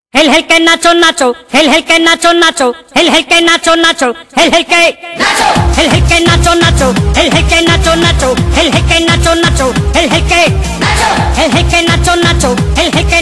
हिल हिल के नाचो नाचो, हिल हिल के नाचो नाचो, हिल हिल के नाचो नाचो, हिल हिल के नाचो, हिल हिल के नाचो नाचो, हिल हिल के नाचो नाचो, हिल हिल के नाचो नाचो, हिल हिल के नाचो, हिल हिल के नाचो नाचो, हिल हिल के